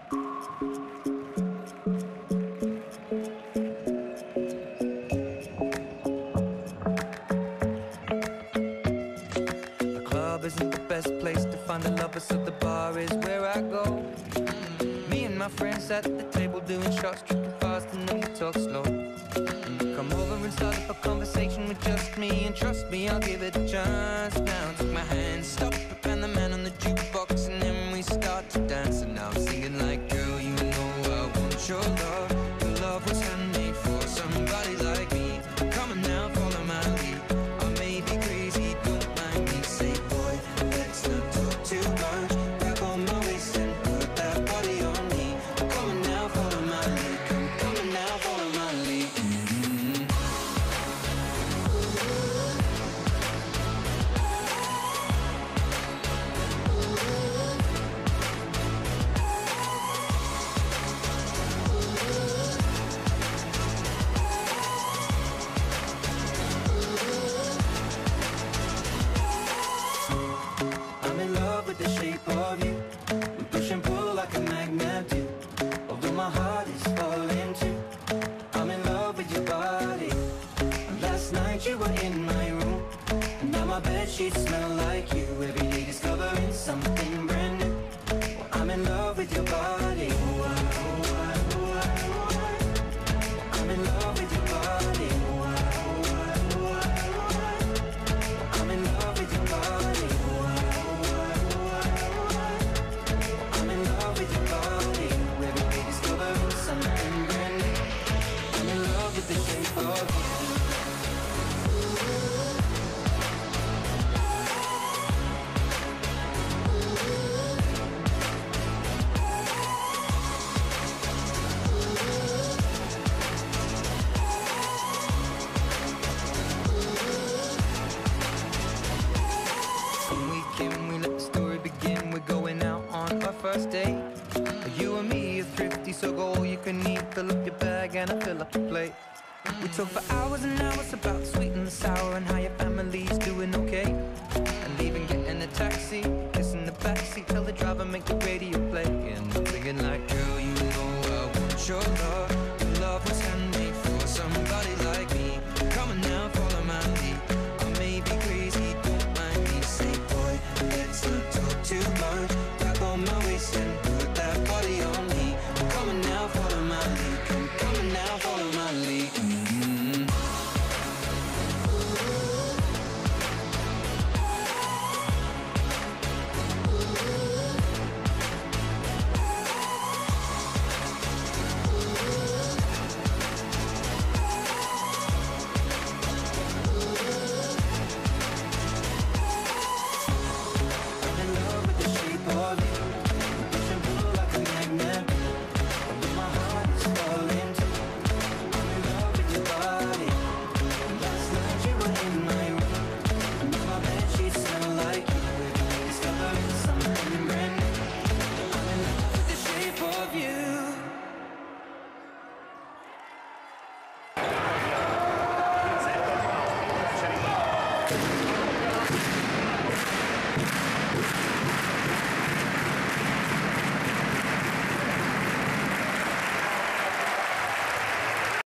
The club isn't the best place to find the lovers, so the bar is where I go. Me and my friends at the table doing shots, tripping fast and then we talk slow. Come over and start up a conversation with just me, and trust me, I'll give it a chance. Now take my hand, stop it, and the man on the jukebox, and then we start to dance. And now I'm singing like, girl, you know I want your love. Your love was handmade for somebody like me. Come on now, follow my lead. I may be crazy, don't mind me. Say, boy, let's not talk too much. Grab on my waist and put that body on me. Come on now, follow my lead. Come on now, follow my lead. I'm in love with the shape of you. We push and pull like a magnet do. Although my heart is falling too, I'm in love with your body. Last night you were in my room, and now my bedsheets smell like you. Every day discovering something brand new. Well, I'm in love with your body. I'm in love with your body. I'm in love with your body. I'm in love with your body. Every day discovering something brand new. I'm in love with the shape of you. When we came, we let the story begin. We're going out on our first date. You and me are thrifty, so go all you can eat. Fill up your bag and I fill up the plate. We talk for hours and hours about the sweet and the sour, and how your family's doing okay. And